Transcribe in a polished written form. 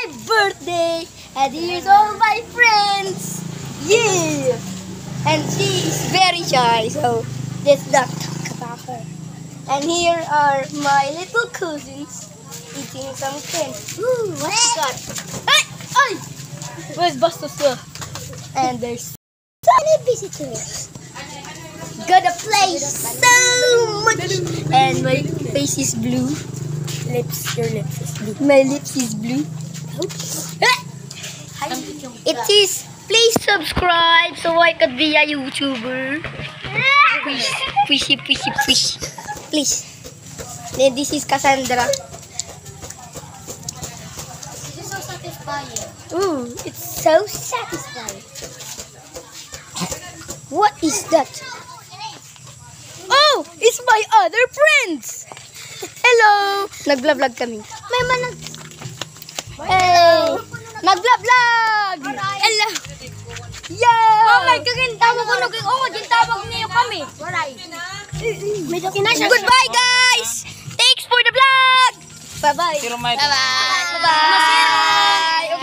birthday, and here's all my friends. Yeah, and she is very shy, so let's not talk about her. And here are my little cousins eating something. Ooh, what's that? Hey, ay! Where's Bastos? And there's tiny visitors. Gonna play so much. And my face is blue. Your lips is blue. My lips is blue. It is, please subscribe so I could be a YouTuber. Please. Then this is Cassandra. This is so satisfying. Ooh, it's so satisfying. What is that? Oh, it's my other friends. Hello. Nag-vlog kami. May manag... Hey! Nag-vlog! Hello! Yeah! Mamay, kagintawag ko nung gintawag niyo kami. Waray. Goodbye, guys! Thanks for the vlog! Bye-bye. Pero may Bye-bye. Bye-bye.